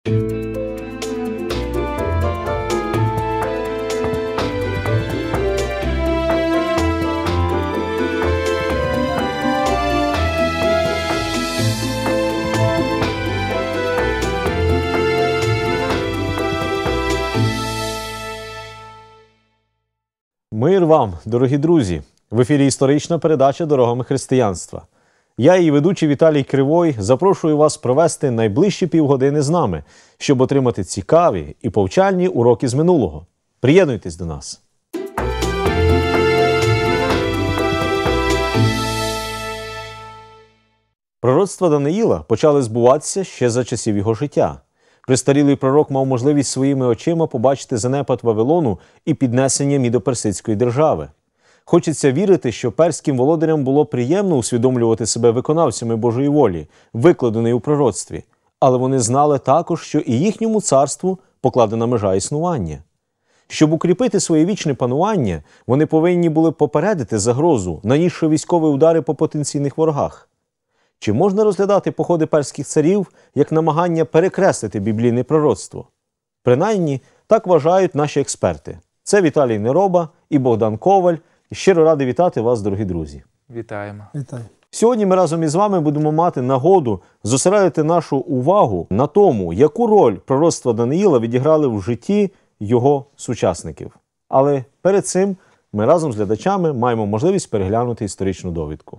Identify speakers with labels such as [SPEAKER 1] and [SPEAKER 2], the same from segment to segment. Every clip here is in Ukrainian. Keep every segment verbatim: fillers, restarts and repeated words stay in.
[SPEAKER 1] Мир вам, дорогі друзі! В ефірі історична передача «Дорогами християнства». Я, її ведучий Віталій Кривой, запрошую вас провести найближчі півгодини з нами, щоб отримати цікаві і повчальні уроки з минулого. Приєднуйтесь до нас! Пророцтва Даниїла почали збуватися ще за часів його життя. Престарілий пророк мав можливість своїми очима побачити занепад Вавилону і піднесення мідоперсидської держави. Хочеться вірити, що перським володарям було приємно усвідомлювати себе виконавцями Божої волі, викладеної у пророцтві, але вони знали також, що і їхньому царству покладена межа існування. Щоб укріпити своє вічне панування, вони повинні були попередити загрозу, нанісши військові удари по потенційних ворогах. Чи можна розглядати походи перських царів як намагання перекреслити біблійне пророцтво? Принаймні, так вважають наші експерти. Це Віталій Нероба і Богдан Коваль. І щиро радий вітати вас, дорогі друзі.
[SPEAKER 2] Вітаємо.
[SPEAKER 3] Вітаю.
[SPEAKER 1] Сьогодні ми разом із вами будемо мати нагоду зосередити нашу увагу на тому, яку роль пророцтва Даниїла відіграли в житті його сучасників. Але перед цим ми разом з глядачами маємо можливість переглянути історичну довідку.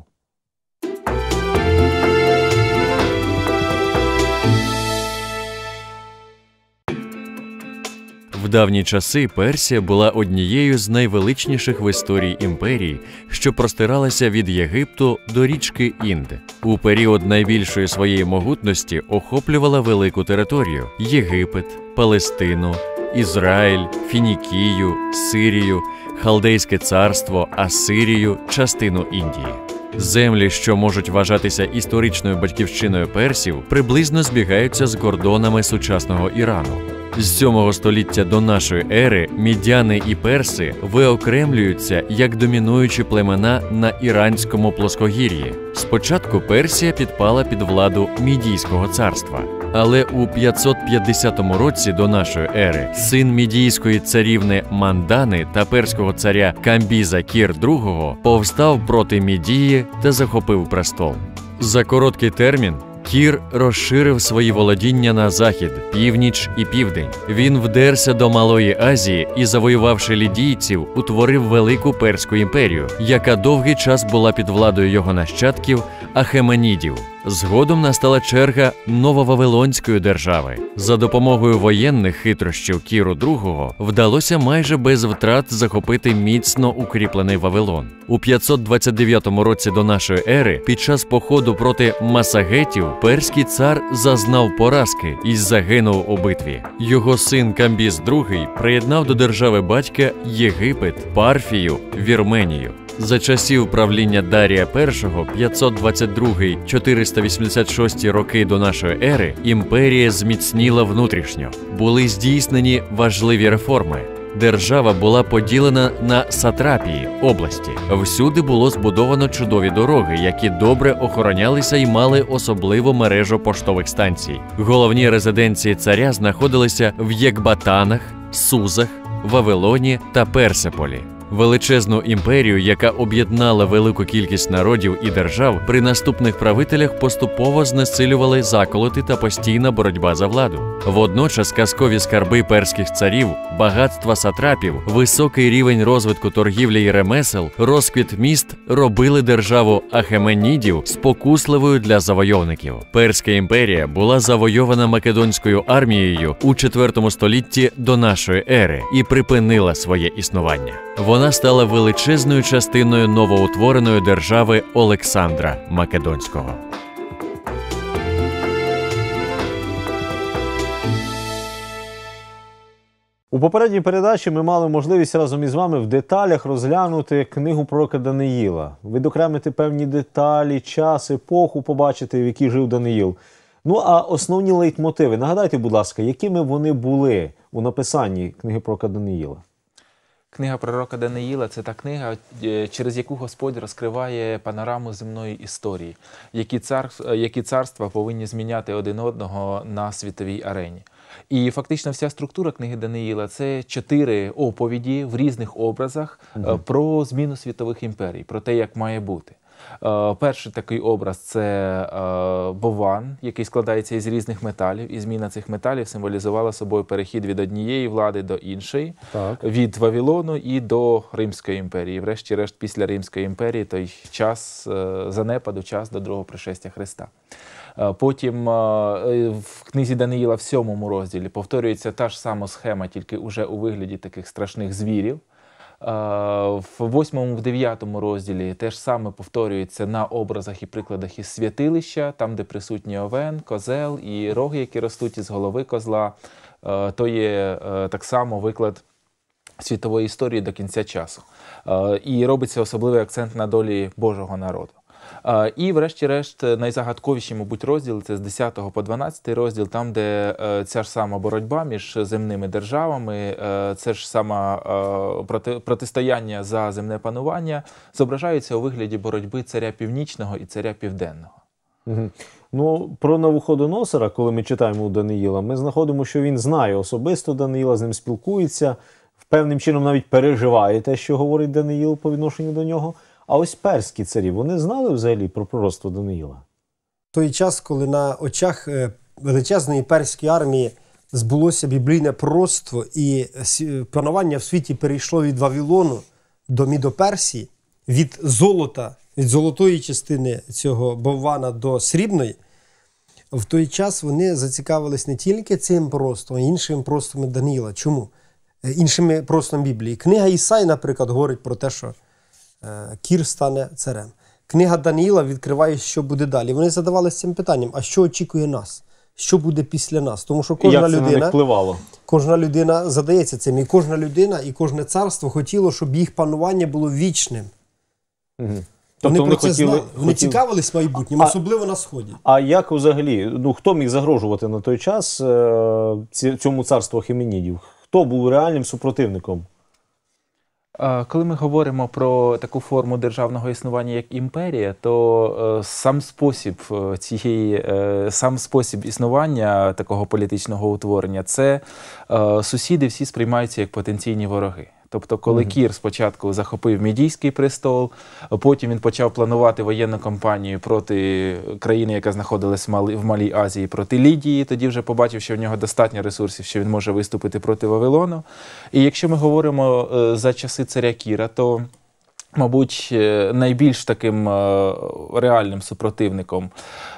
[SPEAKER 4] В давні часи Персія була однією з найвеличніших в історії імперій, що простиралася від Єгипту до річки Інд. У період найбільшої своєї могутності охоплювала велику територію – Єгипет, Палестину, Ізраїль, Фінікію, Сирію, Халдейське царство, Асирію, частину Індії. Землі, що можуть вважатися історичною батьківщиною персів, приблизно збігаються з кордонами сучасного Ірану. З сьомого століття до нашої ери мідяни і перси виокремлюються як домінуючі племена на Іранському плоскогір'ї. Спочатку Персія підпала під владу Мідійського царства. Але у п'ятсот п'ятдесятому році до нашої ери син мідійської царівни Мандани та перського царя Камбіза Кір другого повстав проти Мідії та захопив престол. За короткий термін Кір розширив свої володіння на захід, північ і південь. Він вдерся до Малої Азії і, завоювавши лідійців, утворив велику Перську імперію, яка довгий час була під владою його нащадків Ахеменідів. Згодом настала черга Нововавилонської держави. За допомогою воєнних хитрощів Кіру другого вдалося майже без втрат захопити міцно укріплений Вавилон. У п'ятсот двадцять дев'ятому році до нашої ери під час походу проти масагетів перський цар зазнав поразки і загинув у битві. Його син Камбіз другий приєднав до держави батька Єгипет, Парфію, Вірменію. За часів правління Дарія першого п'ятсот двадцять другий - чотириста вісімдесят шостий роки до нашої ери імперія зміцніла внутрішньо. Були здійснені важливі реформи. Держава була поділена на сатрапії, області. Всюди було збудовано чудові дороги, які добре охоронялися і мали особливу мережу поштових станцій. Головні резиденції царя знаходилися в Єкбатанах, Сузах, Вавилоні та Персеполі. Величезну імперію, яка об'єднала велику кількість народів і держав, при наступних правителях поступово знесилювали заколоти та постійна боротьба за владу. Водночас казкові скарби перських царів, багатства сатрапів, високий рівень розвитку торгівлі і ремесел, розквіт міст робили державу Ахеменідів спокусливою для завойовників. Перська імперія була завойована Македонською армією у четвертому столітті до нашої ери і припинила своє існування. Вона стала величезною частиною новоутвореної держави Олександра Македонського.
[SPEAKER 1] У попередній передачі ми мали можливість разом із вами в деталях розглянути книгу пророка Даниїла, відокремити певні деталі, час, епоху побачити, в якій жив Даниїл. Ну а основні лейтмотиви, нагадайте, будь ласка, якими вони були у написанні книги пророка Даниїла?
[SPEAKER 2] Книга пророка Даниїла – це та книга, через яку Господь розкриває панораму земної історії, які, цар, які царства повинні зміняти один одного на світовій арені. І фактично вся структура книги Даниїла – це чотири оповіді в різних образах угу. про зміну світових імперій, про те, як має бути. Перший такий образ – це Бовван, який складається із різних металів, і зміна цих металів символізувала собою перехід від однієї влади до іншої, так. від Вавилону і до Римської імперії. Врешті-решт, після Римської імперії той час занепаду, час до другого пришестя Христа. Потім в книзі Даниїла в сьомому розділі повторюється та ж сама схема, тільки уже у вигляді таких страшних звірів. В восьмому, в дев'ятому розділі теж саме повторюється на образах і прикладах із святилища, там, де присутні овен, козел і роги, які ростуть із голови козла. То є так само виклад світової історії до кінця часу. І робиться особливий акцент на долі Божого народу. І, врешті-решт, найзагадковіші, мабуть, розділи – це з десятого по дванадцятий розділ, там, де ця ж сама боротьба між земними державами, це ж саме проти, протистояння за земне панування зображаються у вигляді боротьби царя Північного і царя Південного.
[SPEAKER 1] Угу. Ну, про Навуходоносора, коли ми читаємо у Даниїла, ми знаходимо, що він знає особисто Даниїла, з ним спілкується, певним чином навіть переживає те, що говорить Даниїл по відношенню до нього. А ось перські царі, вони знали взагалі про пророцтво Даниїла?
[SPEAKER 3] В той час, коли на очах величезної перської армії збулося біблійне пророцтво і панування в світі перейшло від Вавилону до Мідоперсії, від золота, від золотої частини цього Боввана до срібної, в той час вони зацікавились не тільки цим пророцтвом, а й іншими пророцтвами Даниїла. Чому? Іншими пророцтвами Біблії. Книга Ісаї, наприклад, говорить про те, що Кір стане царем. Книга Даниїла відкриває, що буде далі. Вони задавалися цим питанням, а що очікує нас? Що буде після нас? Тому що кожна
[SPEAKER 1] Як це
[SPEAKER 3] людина,
[SPEAKER 1] на них впливало?
[SPEAKER 3] Кожна людина задається цим. І кожна людина, і кожне царство хотіло, щоб їх панування було вічним.
[SPEAKER 1] Угу.
[SPEAKER 3] Вони
[SPEAKER 1] тобто
[SPEAKER 3] про
[SPEAKER 1] вони
[SPEAKER 3] це
[SPEAKER 1] хотіли,
[SPEAKER 3] знали. Вони
[SPEAKER 1] хотіли...
[SPEAKER 3] цікавились майбутнім,
[SPEAKER 1] а,
[SPEAKER 3] особливо на Сході.
[SPEAKER 1] А як взагалі, ну хто міг загрожувати на той час е, цьому царству Ахеменідів? Хто був реальним супротивником?
[SPEAKER 2] Коли ми говоримо про таку форму державного існування, як імперія, то сам спосіб цієї, сам спосіб існування такого політичного утворення – це сусіди всі сприймаються як потенційні вороги. Тобто, коли mm-hmm. Кір спочатку захопив Мідійський престол, потім він почав планувати воєнну кампанію проти країни, яка знаходилась в Малій Азії, проти Лідії, тоді вже побачив, що в нього достатньо ресурсів, що він може виступити проти Вавилону. І якщо ми говоримо за часи царя Кіра, то, мабуть, найбільш таким реальним супротивником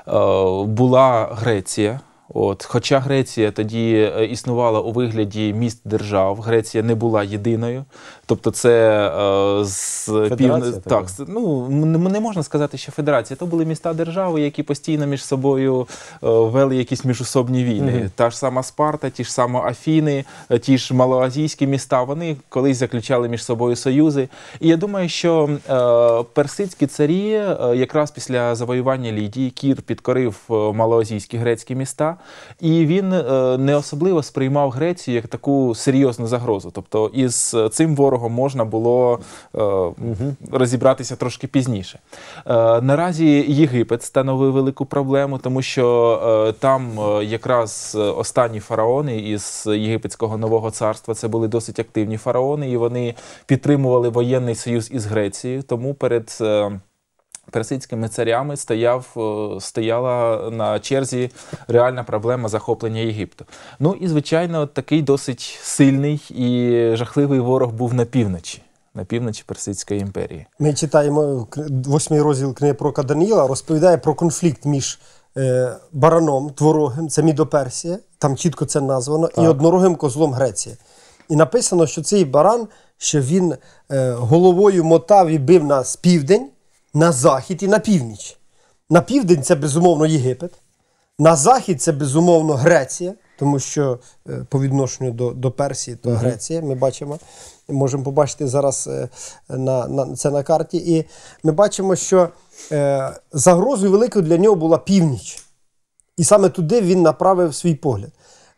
[SPEAKER 2] була Греція. От, хоча Греція тоді існувала у вигляді міст-держав, Греція не була єдиною. Тобто це е, з пів... так, ну, не можна сказати, що федерація. То були міста-держави, які постійно між собою е, вели якісь міжособні війни. Mm-hmm. Та ж сама Спарта, ті ж сама Афіни, ті ж малоазійські міста, вони колись заключали між собою союзи. І я думаю, що е, персидські царі е, якраз після завоювання Лідії Кір підкорив малоазійські грецькі міста, і він е, не особливо сприймав Грецію як таку серйозну загрозу. Тобто із цим ворогом можна було е, угу. розібратися трошки пізніше. Е, наразі Єгипет становив велику проблему, тому що е, там е, якраз останні фараони із Єгипетського Нового Царства, це були досить активні фараони, і вони підтримували воєнний союз із Грецією, тому перед е, персидськими царями стояв, стояла на черзі реальна проблема захоплення Єгипту. Ну і, звичайно, такий досить сильний і жахливий ворог був на півночі, на півночі Персидської імперії.
[SPEAKER 3] Ми читаємо восьмий розділ книги пророка Даниїла, розповідає про конфлікт між е, бараном, творогим, це Мідоперсія, там чітко це названо, так. і однорогим козлом Греція. І написано, що цей баран, що він е, головою мотав і бив нас південь, на захід і на північ. На південь це, безумовно, Єгипет. На захід це, безумовно, Греція, тому що е, по відношенню до, до Персії, то mm-hmm. Греція, ми бачимо, можемо побачити зараз е, на, на, це на карті. І ми бачимо, що е, загрозою великою для нього була північ. І саме туди він направив свій погляд.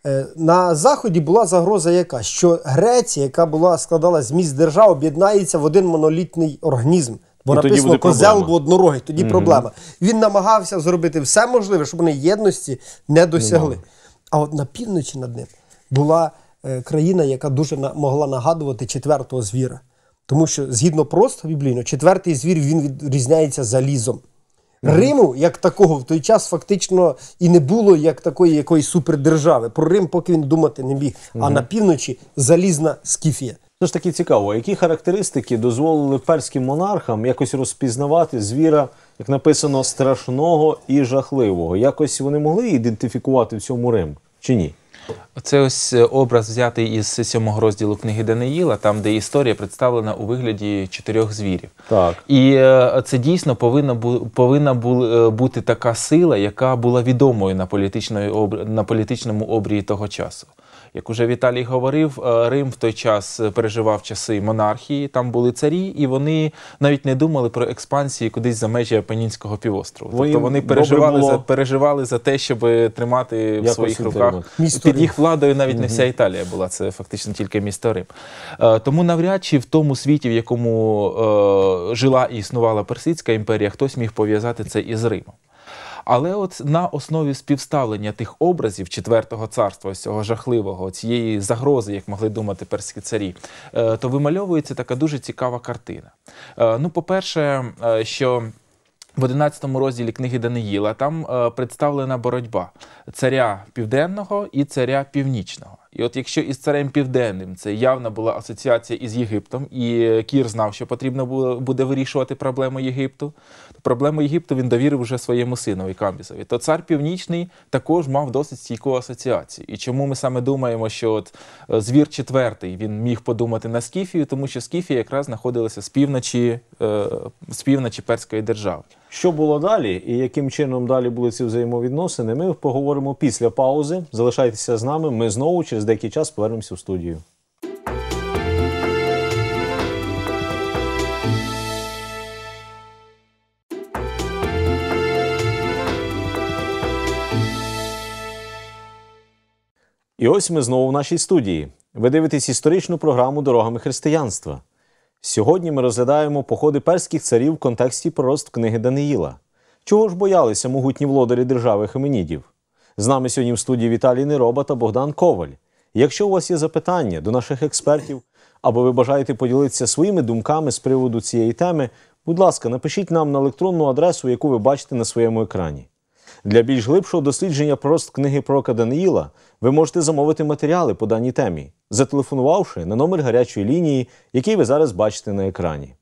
[SPEAKER 3] Е, На Заході була загроза яка? Що Греція, яка була складалась з міст держав, об'єднається в один монолітний організм. Бо
[SPEAKER 1] І тоді
[SPEAKER 3] написано
[SPEAKER 1] буде
[SPEAKER 3] козел
[SPEAKER 1] проблема.
[SPEAKER 3] в однорогий, тоді
[SPEAKER 1] Мгм.
[SPEAKER 3] проблема. Він намагався зробити все можливе, щоб вони єдності не досягли.
[SPEAKER 1] Нема.
[SPEAKER 3] А от на півночі над ним була е, країна, яка дуже на, могла нагадувати четвертого звіра. Тому що, згідно просто біблійно, четвертий звір, він відрізняється залізом. Риму, як такого, в той час фактично і не було як такої якоїсь супердержави. Про Рим поки він думати не міг. А на півночі залізна Скіфія.
[SPEAKER 1] Все ж таки цікаво, які характеристики дозволили перським монархам якось розпізнавати звіра, як написано, страшного і жахливого? Якось вони могли ідентифікувати в цьому Рим чи ні?
[SPEAKER 2] Це ось образ взятий із сьомого розділу книги Даниїла, там, де історія представлена у вигляді чотирьох звірів.
[SPEAKER 1] Так.
[SPEAKER 2] І е, це дійсно повинна, бу, повинна бу, е, бути така сила, яка була відомою на, політичної, на політичному обрії того часу. Як уже Віталій говорив, е, Рим в той час переживав часи монархії, там були царі, і вони навіть не думали про експансію кудись за межі Апенінського півострову.
[SPEAKER 1] Бо їм
[SPEAKER 2] Тобто вони
[SPEAKER 1] добре
[SPEAKER 2] переживали,
[SPEAKER 1] було
[SPEAKER 2] за, переживали за те, щоб тримати в
[SPEAKER 1] якось
[SPEAKER 2] своїх руках.
[SPEAKER 1] утримати.
[SPEAKER 3] Місто
[SPEAKER 2] Під
[SPEAKER 3] Рим.
[SPEAKER 2] їх владою навіть не вся Італія була, це фактично тільки місто Рим. Е, Тому навряд чи в тому світі, в якому е, жила і існувала Персидська імперія, хтось міг пов'язати це із Римом. Але от на основі співставлення тих образів Четвертого царства, ось цього жахливого, цієї загрози, як могли думати перські царі, е, то вимальовується така дуже цікава картина. Е, Ну, по-перше, е, що в одинадцятому розділі книги Даниїла там е, представлена боротьба царя Південного і царя Північного. І от якщо із царем Південним це явна була асоціація із Єгиптом, і Кір знав, що потрібно було, буде вирішувати проблему Єгипту, то проблему Єгипту він довірив уже своєму синові Камбізові. То цар Північний також мав досить стійку асоціацію. І чому ми саме думаємо, що от е, звір четвертий, він міг подумати на Скіфію, тому що Скіфія якраз знаходилася з півночі, е, з півночі Перської держави.
[SPEAKER 1] Що було далі і яким чином далі були ці взаємовідносини, ми поговоримо після паузи. Залишайтеся з нами, ми знову через деякий час повернемося в студію. І ось ми знову в нашій студії. Ви дивитесь історичну програму «Дорогами християнства». Сьогодні ми розглядаємо походи перських царів в контексті пророцтв книги Даниїла. Чого ж боялися могутні володарі держави Хеменідів? З нами сьогодні в студії Віталій Нероба та Богдан Коваль. Якщо у вас є запитання до наших експертів, або ви бажаєте поділитися своїми думками з приводу цієї теми, будь ласка, напишіть нам на електронну адресу, яку ви бачите на своєму екрані. Для більш глибшого дослідження пророцтв книги пророка Даниїла ви можете замовити матеріали по даній темі, зателефонувавши на номер гарячої лінії, який ви зараз бачите на екрані.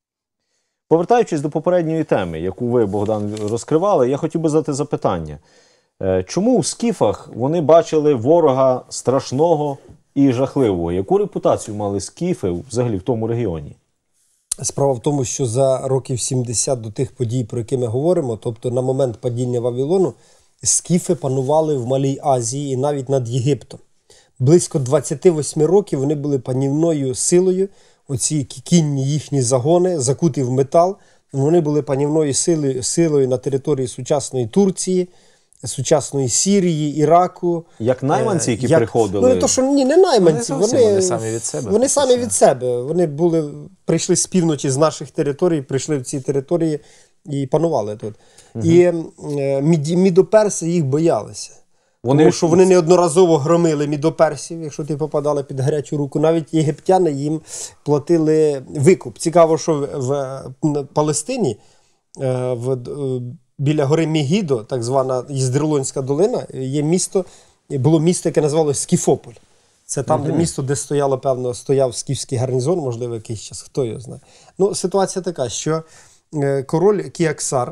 [SPEAKER 1] Повертаючись до попередньої теми, яку ви, Богдан, розкривали, я хотів би задати запитання. Чому у скіфах вони бачили ворога страшного і жахливого? Яку репутацію мали скіфи взагалі в тому регіоні?
[SPEAKER 3] Справа в тому, що за років сімдесят до тих подій, про які ми говоримо, тобто на момент падіння Вавилону, скіфи панували в Малій Азії і навіть над Єгиптом. Близько двадцять вісім років вони були панівною силою, оці кінні їхні загони, закуті в метал, вони були панівною силою, силою на території сучасної Турції, сучасної Сірії, Іраку.
[SPEAKER 1] Як найманці, які
[SPEAKER 3] як,
[SPEAKER 1] приходили?
[SPEAKER 3] Ну, не то, що ні, не найманці.
[SPEAKER 2] Вони,
[SPEAKER 3] Вони,
[SPEAKER 2] вони самі від себе.
[SPEAKER 3] Вони самі від себе. Вони були, прийшли з півночі, з наших територій, прийшли в ці території і панували тут. Угу. І е, мід, мідоперси їх боялися.
[SPEAKER 1] Вони...
[SPEAKER 3] Тому що вони неодноразово громили мідоперсів, якщо ти попадали під гарячу руку. Навіть єгиптяни їм платили викуп. Цікаво, що в, в, в Палестині, е, в, в, біля гори Мегідо, так звана Єздрелонська долина, є місто, було місто, яке називалося Скіфополь. Це там, угу. де місто, де стояло, певно, стояв скіфський гарнізон, можливо, якийсь час, хто його знає. Ну, ситуація така, що е, король Кіаксар,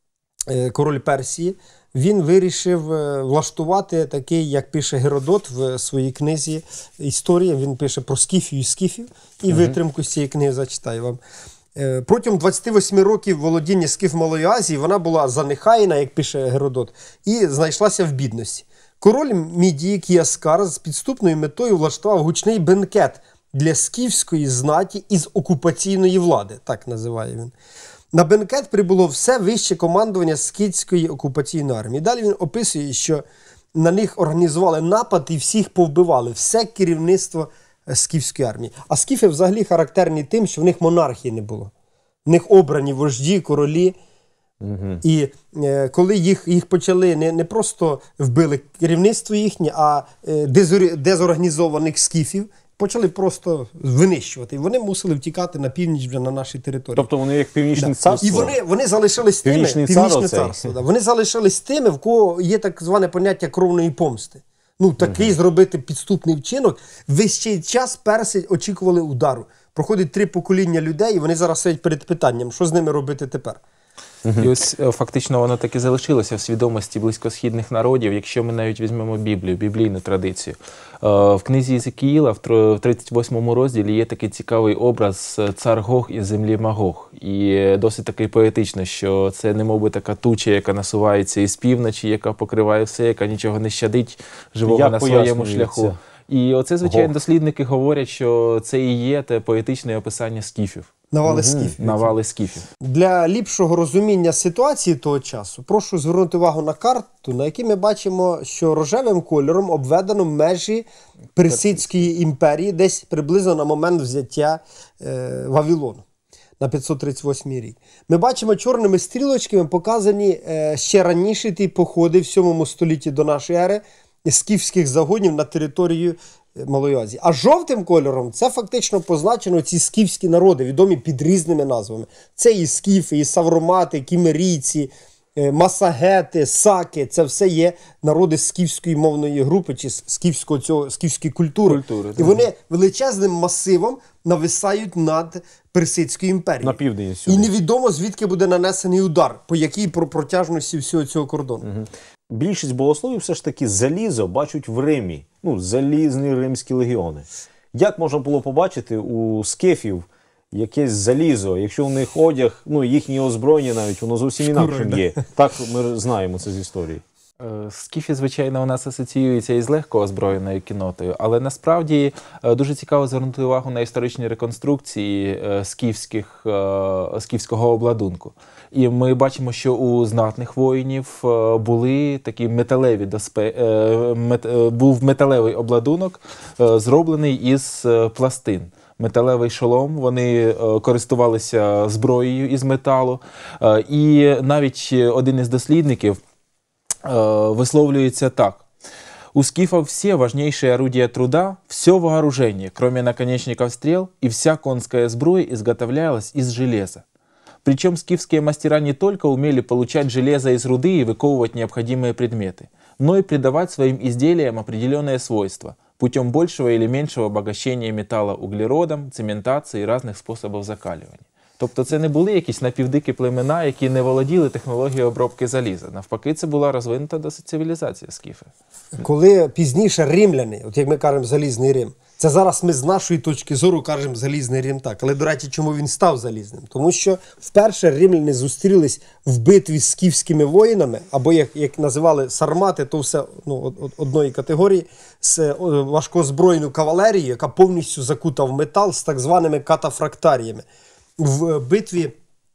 [SPEAKER 3] е, король Персії, він вирішив влаштувати такий, як пише Геродот в своїй книзі «Історія», він пише про скіфію і скіфів, і витримку з цієї книги зачитаю вам. Протягом двадцяти восьми років володіння скіф Малої Азії вона була занехаяна, як пише Геродот, і знайшлася в бідності. Король Мідії Кіаскар з підступною метою влаштував гучний бенкет для скіфської знаті із окупаційної влади, так називає він. На бенкет прибуло все вище командування скіфської окупаційної армії. Далі він описує, що на них організували напад і всіх повбивали. Все керівництво скіфської армії. А скіфи взагалі характерні тим, що в них монархії не було. В них обрані вожді, королі. Угу. І е, коли їх, їх почали, не, не просто вбили керівництво їхнє, а е, дезорі, дезорганізованих скіфів, почали просто винищувати. І вони мусили втікати на північ вже на нашій території.
[SPEAKER 1] Тобто вони як північне да. царство?
[SPEAKER 3] І вони, вони залишились тими,
[SPEAKER 1] Північний
[SPEAKER 3] північне
[SPEAKER 1] цар
[SPEAKER 3] царство, да. Вони залишились тими, в кого є так зване поняття кровної помсти. Ну, такий угу. зробити підступний вчинок. Весь цей час перси очікували удару. Проходить три покоління людей, і вони зараз сидять перед питанням, що з ними робити тепер.
[SPEAKER 2] І ось фактично воно так і залишилося в свідомості близькосхідних народів, якщо ми навіть візьмемо Біблію, біблійну традицію. В книзі Єзекіїла в тридцять восьмому розділі є такий цікавий образ цар Гог із землі Магог. І досить такий поетично, що це немовби така туча, яка насувається із півночі, яка покриває все, яка нічого не щадить живого
[SPEAKER 1] Як
[SPEAKER 2] на своєму шляху. І оце, звичайно,
[SPEAKER 1] Гог.
[SPEAKER 2] Дослідники говорять, що це і є те поетичне описання скіфів.
[SPEAKER 3] Навали скіфів.
[SPEAKER 2] Навали скіфів.
[SPEAKER 3] Для ліпшого розуміння ситуації того часу прошу звернути увагу на карту, на якій ми бачимо, що рожевим кольором обведено межі Персидської імперії, десь приблизно на момент взяття е, Вавилону на п'ятсот тридцять восьмий рік. Ми бачимо чорними стрілочками показані е, ще раніше ті походи в сьомому столітті до нашої ери скіфських загонів на територію Малої Азії. А жовтим кольором це фактично позначено ці скіфські народи, відомі під різними назвами. Це і скіфи, і савромати, кімерійці, масагети, саки. Це все є народи скіфської мовної групи чи скіфського цього, скіфської культури.
[SPEAKER 2] Культури,
[SPEAKER 3] і вони величезним масивом нависають над Персидською імперією.
[SPEAKER 1] На південь
[SPEAKER 3] І невідомо, звідки буде нанесений удар, по якій протяжності всього цього кордону.
[SPEAKER 1] Угу. Більшість богословів все ж таки залізо бачать в Римі. Ну, залізні римські легіони. Як можна було побачити у скіфів якесь залізо, якщо у них одяг, ну, їхнє озброєння навіть, воно зовсім інакшим є. Так ми знаємо це з історії.
[SPEAKER 2] Скіфи, звичайно, у нас асоціюються із легко озброєною кіннотою, але насправді дуже цікаво звернути увагу на історичні реконструкції скіфських, скіфського обладунку. І ми бачимо, що у знатних воїнів були такі металеві доспе... мет... був металевий обладунок, зроблений із пластин. Металевий шолом, вони користувалися зброєю із металу. І навіть один із дослідників висловлюється так. У скифов все важнейшие орудия труда, все вооружение, кроме наконечников стрел, и вся конская сбруя изготовлялась из железа. Причем скифские мастера не только умели получать железо из руды и выковывать необходимые предметы, но и придавать своим изделиям определенные свойства путем большего или меньшего обогащения металла углеродом, цементацией и разных способов закаливания. Тобто це не були якісь напівдикі племена, які не володіли технологією обробки заліза. Навпаки, це була розвинута досить цивілізація скіфи.
[SPEAKER 3] Коли пізніше римляни, от як ми кажемо Залізний Рим, це зараз ми з нашої точки зору кажемо Залізний Рим так. Але, до речі, чому він став залізним? Тому що вперше римляни зустрілись в битві з скіфськими воїнами, або як, як називали сармати, то все ну, одної категорії, з важкозбройною кавалерією, яка повністю закута в метал з так званими катафрактаріями. В битві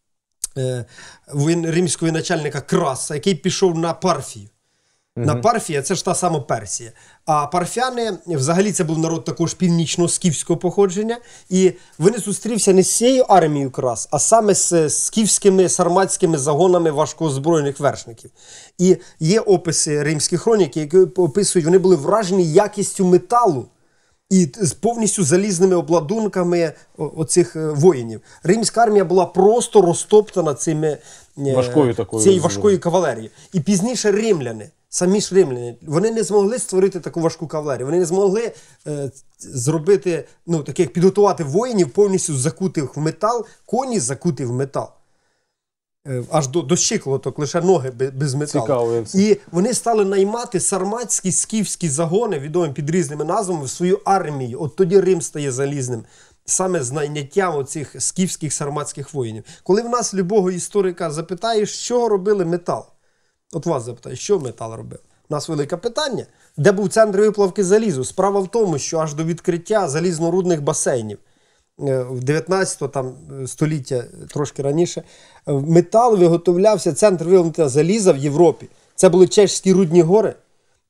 [SPEAKER 3] е, римського начальника Краса, який пішов на Парфію. Угу. На Парфія, це ж та сама Персія. А парфяни, взагалі це був народ також північно-скіфського походження, і вони зустрівся не з цією армією Крас, а саме з скіфськими сарматськими загонами важкоозброєних вершників. І є описи римських хронік, які описують, вони були вражені якістю металу і з повністю залізними обладунками оцих воїнів. Римська армія була просто розтоптана цими,
[SPEAKER 1] важкою такою
[SPEAKER 3] цією важкою кавалерією. І пізніше римляни, самі ж римляни, вони не змогли створити таку важку кавалерію. Вони не змогли е, зробити, ну, таких, підготувати воїнів, повністю закутих в метал, коні закутих в метал. Е, аж до, до щиколоток, лише ноги без металу.
[SPEAKER 1] Цікаво,
[SPEAKER 3] і вони стали наймати сарматські, скіфські загони, відомі під різними назвами, в свою армію. От тоді Рим стає залізним. Саме з найняттям оцих скіфських сарматських воїнів. Коли в нас любого історика запитаєш, що робили метал? От вас запитають, що метал робив? У нас велике питання. Де був центр виплавки залізу? Справа в тому, що аж до відкриття залізнорудних басейнів в дев'ятнадцятому століття, трошки раніше, метал виготовлявся, центр виплавки заліза в Європі. Це були Чеські рудні гори.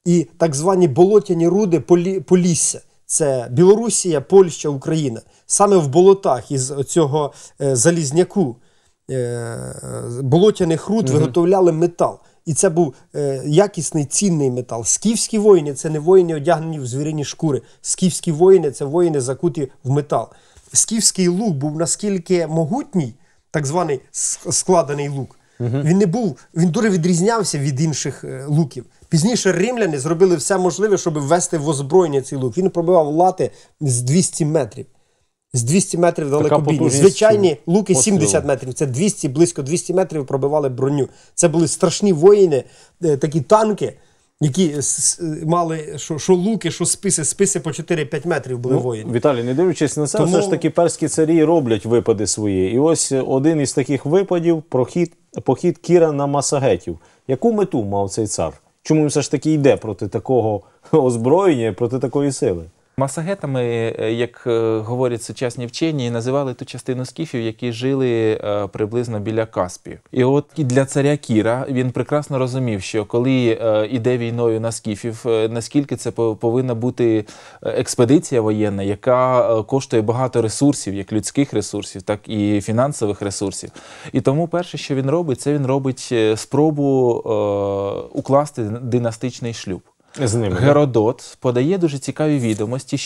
[SPEAKER 3] і так звані болотяні руди Полі, Полісся. Це Білорусія, Польща, Україна. Саме в болотах із цього е, залізняку е, болотяних руд угу. виготовляли метал. І це був е, якісний, цінний метал. Скіфські воїни – це не воїни, одягнені в звірині шкури. Скіфські воїни – це воїни, закуті в метал. Скіфський лук був наскільки могутній, так званий складений лук, угу. він не був, він дуже відрізнявся від інших е, луків. Пізніше римляни зробили все можливе, щоб ввести в озброєння цей лук. Він пробивав лати з двісті метрів. З двісті метрів далекобійні. Звичайні луки пострілу. сімдесят метрів. Це двісті, близько двісті метрів пробивали броню. Це були страшні воїни, такі танки, які мали що, що луки, що списи. Списи по чотири-п'ять метрів були ну, воїни.
[SPEAKER 1] Віталій, не дивлячись на це,
[SPEAKER 3] Тому...
[SPEAKER 1] все ж таки перські царі роблять випади свої. І ось один із таких випадів – прохід, похід Кіра на масагетів. Яку мету мав цей цар? Чому він все ж таки йде проти такого озброєння, проти такої сили?
[SPEAKER 2] Масагетами, як говорять сучасні вчені, називали ту частину скіфів, які жили приблизно біля Каспію. І от для царя Кіра він прекрасно розумів, що коли йде війною на скіфів, наскільки це повинна бути експедиція воєнна, яка коштує багато ресурсів, як людських ресурсів, так і фінансових ресурсів. І тому перше, що він робить, це він робить спробу укласти династичний шлюб.
[SPEAKER 1] З ними,
[SPEAKER 2] Геродот подає дуже цікаві відомості,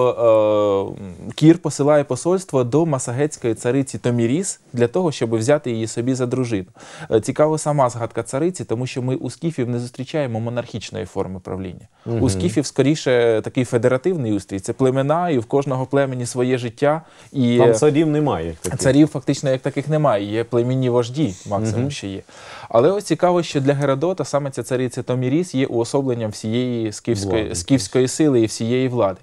[SPEAKER 2] що е, Кір посилає посольство до масагетської цариці Томіріс для того, щоб взяти її собі за дружину. Е, цікава сама згадка цариці, тому що ми у скіфів не зустрічаємо монархічної форми правління. Угу. У скіфів скоріше такий федеративний устрій. Це племена, і в кожного племені своє життя. І
[SPEAKER 1] там царів немає. Таких.
[SPEAKER 2] Царів фактично як таких немає. Є племінні вожді, максимум, угу. що є. Але ось цікаво, що для Геродота саме ця цариця Томіріс є уособленням всієї скіфської, скіфської сили і всієї влади.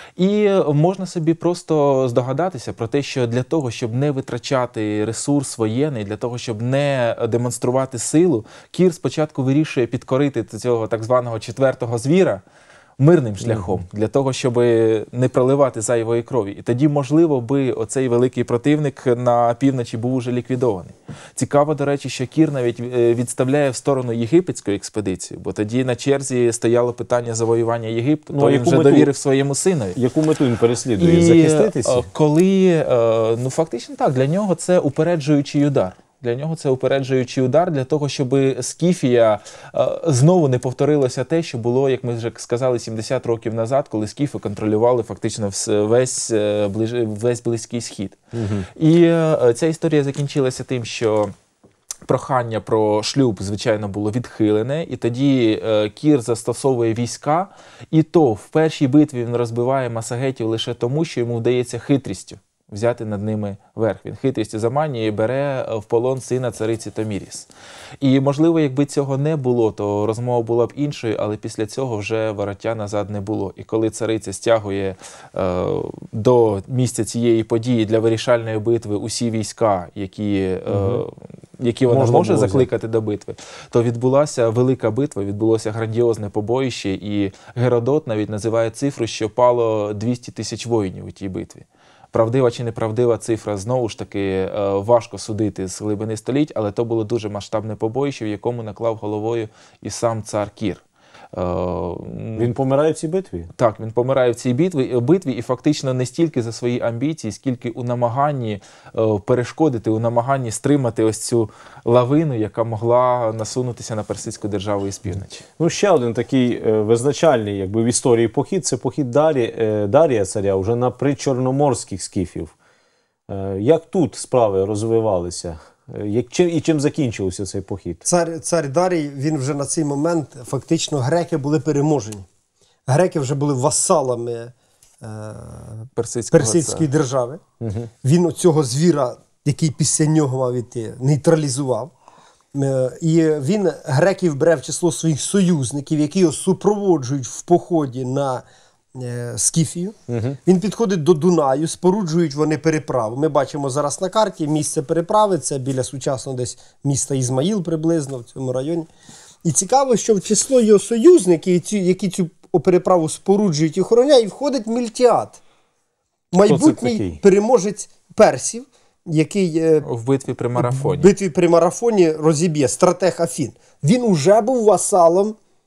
[SPEAKER 2] І можна собі просто здогадатися про те, що для того, щоб не витрачати ресурс воєнний, для того, щоб не демонструвати силу, Кір спочатку вирішує підкорити цього так званого четвертого звіра мирним шляхом, mm-hmm. для того, щоб не проливати зайвої крові. І тоді, можливо, би оцей великий противник на півночі був уже ліквідований. Цікаво, до речі, що Кір навіть відставляє в сторону єгипетську експедицію, бо тоді на черзі стояло питання завоювання Єгипту, ну, то він вже мету, довірив своєму синові.
[SPEAKER 1] Яку мету він переслідує?
[SPEAKER 2] І,
[SPEAKER 1] захиститися?
[SPEAKER 2] Коли, ну фактично так, для нього це упереджуючий удар. Для нього це упереджуючий удар для того, щоб Скіфія е, знову не повторилося те, що було, як ми вже сказали, сімдесят років назад, коли скіфи контролювали фактично весь, е, ближ, весь Близький Схід. Угу. І е, ця історія закінчилася тим, що прохання про шлюб, звичайно, було відхилене, і тоді е, Кір застосовує війська, і то в першій битві він розбиває масагетів лише тому, що йому вдається хитрістю взяти над ними верх. Він хитрістю заманює і бере в полон сина цариці Томіріс. І, можливо, якби цього не було, то розмова була б іншою, але після цього вже вороття назад не було. І коли цариця стягує е, до місця цієї події для вирішальної битви усі війська, які, е, угу. які вона Можна може закликати до битви, то відбулася велика битва, відбулося грандіозне побоїще, і Геродот навіть називає цифру, що пало двісті тисяч воїнів у тій битві. Правдива чи неправдива цифра, знову ж таки, важко судити з глибини століть, але то було дуже масштабне побоїще, в якому наклав головою і сам цар Кір.
[SPEAKER 1] Він помирає в цій битві?
[SPEAKER 2] Так, він помирає в цій битві, битві і фактично не стільки за свої амбіції, скільки у намаганні перешкодити, у намаганні стримати ось цю лавину, яка могла насунутися на персидську державу із півночі.
[SPEAKER 1] Ну, ще один такий визначальний, якби в історії похід, це похід Дарі, Дарія царя вже на причорноморських скіфів. Як тут справи розвивалися? Як, чим, і чим закінчився цей похід?
[SPEAKER 3] Цар, цар Дарій, він вже на цей момент, фактично, греки були переможені. Греки вже були васалами е, персидської держави. Угу. Він цього звіра, який після нього мав іти, нейтралізував. Е, і він греків бере в число своїх союзників, які його супроводжують в поході на Скіфію. Угу. Він підходить до Дунаю, споруджують вони переправу. Ми бачимо зараз на карті місце переправи, це біля сучасного десь міста Ізмаїл приблизно в цьому районі. І цікаво, що в число його союзників, які цю переправу споруджують і охороняють, входить Мільтіад, майбутній переможець персів, який
[SPEAKER 2] в битві при марафоні,
[SPEAKER 3] в битві при марафоні розіб'є, стратег Афін. Він уже був васалом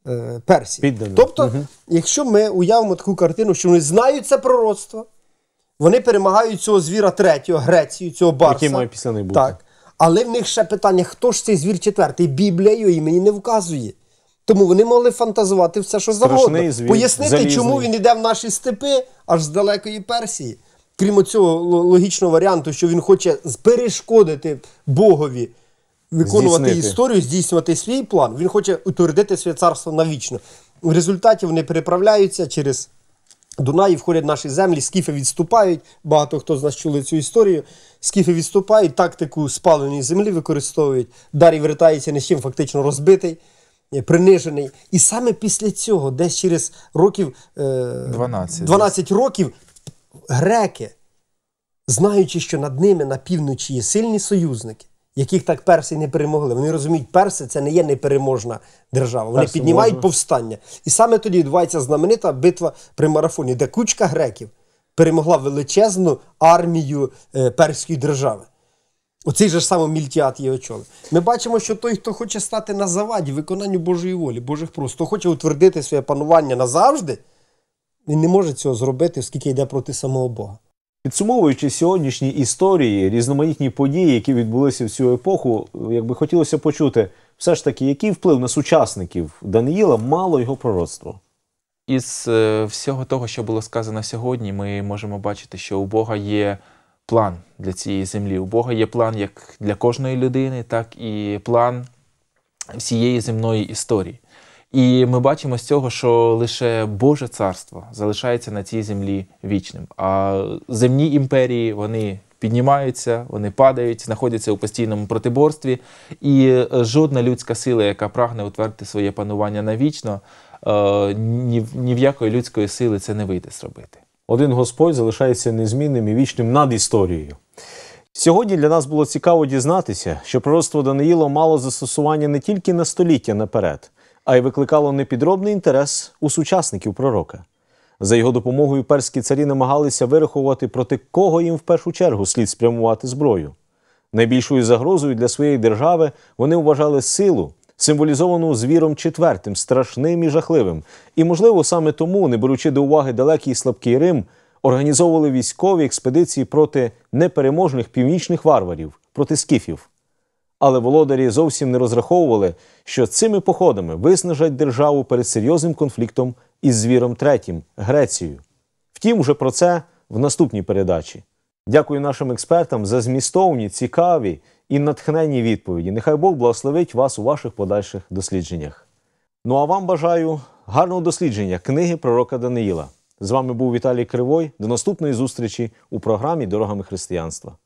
[SPEAKER 3] е, Персії.
[SPEAKER 1] Піддані.
[SPEAKER 3] Тобто,
[SPEAKER 1] Мгм.
[SPEAKER 3] якщо ми уявимо таку картину, що вони знають це пророцтво, вони перемагають цього звіра третього, Грецію, цього барса.
[SPEAKER 1] Який має після них бути.
[SPEAKER 3] Так. Але в них ще питання, хто ж цей звір четвертий? Біблія його мені не вказує. Тому вони могли фантазувати все, що
[SPEAKER 1] Страшний
[SPEAKER 3] завгодно.
[SPEAKER 1] звір,
[SPEAKER 3] Пояснити,
[SPEAKER 1] залізний.
[SPEAKER 3] чому він йде в наші степи, аж з далекої Персії. Крім цього логічного варіанту, що він хоче перешкодити Богові виконувати
[SPEAKER 1] Здійснити.
[SPEAKER 3] історію, здійснювати свій план. Він хоче утвердити своє царство навічно. В результаті вони переправляються через Дунай, входять в наші землі, скіфи відступають. Багато хто з нас чули цю історію. Скіфи відступають, тактику спаленої землі використовують. Дарій вертається ні з чим, фактично розбитий, принижений. І саме після цього, десь через років е,
[SPEAKER 2] дванадцять.
[SPEAKER 3] дванадцять років, греки, знаючи, що над ними на півночі є сильні союзники, яких так перси не перемогли. Вони розуміють, перси це не є непереможна держава. Вони
[SPEAKER 1] Перси
[SPEAKER 3] піднімають
[SPEAKER 1] можуть.
[SPEAKER 3] повстання. І саме тоді відбувається знаменита битва при марафоні, де кучка греків перемогла величезну армію е, перської держави. Оцей же ж саме Мільтіад її очолив. Ми бачимо, що той, хто хоче стати на заваді виконанню Божої волі, Божих просьб, хто хоче утвердити своє панування назавжди, він не може цього зробити, оскільки йде проти самого Бога.
[SPEAKER 1] Підсумовуючи сьогоднішні історії, різноманітні події, які відбулися в цю епоху, якби хотілося почути, все ж таки, який вплив на сучасників Даниїла мало його пророцтво?
[SPEAKER 2] Із е, всього того, що було сказано сьогодні, ми можемо бачити, що у Бога є план для цієї землі. У Бога є план як для кожної людини, так і план всієї земної історії. І ми бачимо з цього, що лише Боже царство залишається на цій землі вічним. А земні імперії, вони піднімаються, вони падають, знаходяться у постійному протиборстві. І жодна людська сила, яка прагне утвердити своє панування навічно, е, ні, в- ні в якої людської сили це не вийде зробити.
[SPEAKER 1] Один Господь залишається незмінним і вічним над історією. Сьогодні для нас було цікаво дізнатися, що пророцтво Даниїла мало застосування не тільки на століття наперед, а й викликало непідробний інтерес у сучасників пророка. За його допомогою перські царі намагалися вирахувати, проти кого їм в першу чергу слід спрямувати зброю. Найбільшою загрозою для своєї держави вони вважали силу, символізовану звіром четвертим, страшним і жахливим. І, можливо, саме тому, не беручи до уваги далекий і слабкий Рим, організовували військові експедиції проти непереможних північних варварів, проти скіфів. Але володарі зовсім не розраховували, що цими походами виснажать державу перед серйозним конфліктом із звіром третім – Грецією. Втім, вже про це в наступній передачі. Дякую нашим експертам за змістовні, цікаві і натхненні відповіді. Нехай Бог благословить вас у ваших подальших дослідженнях. Ну а вам бажаю гарного дослідження книги пророка Даниїла. З вами був Віталій Кривой. До наступної зустрічі у програмі «Дорогами християнства».